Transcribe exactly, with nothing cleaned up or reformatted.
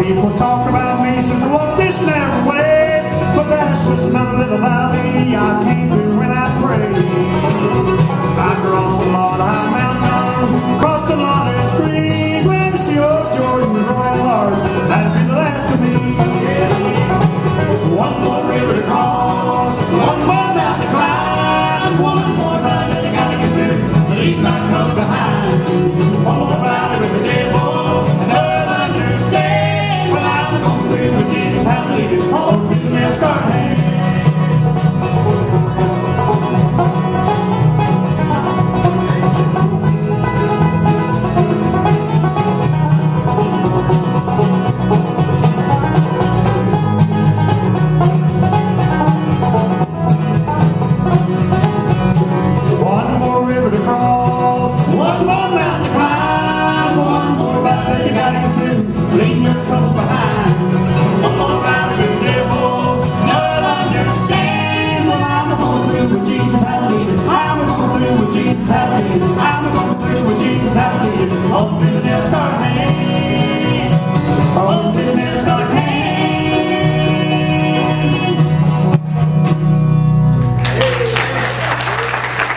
People talk about me since I walked this narrow way, but that's just not a little valley I can't do when I pray. I crossed a lot of high mountains, crossed a lot of streams, glad to see old Jordan's royal heart, that'd be the last of me. Yeah. One more river to cross, one more mountain to climb, one more ride that I gotta get through, leave my troubles behind. One more valley with the devil, and I'll understand when I'm going through with Jesus, how to lead it home to the NASCAR hand. Leave your trouble behind. One more ride with the devil, never understand. When I'm going through with Jesus, how to lead it. I'm going through with Jesus, how to lead it. I'm going through with Jesus, how to lead it. Home through the NASCAR hand.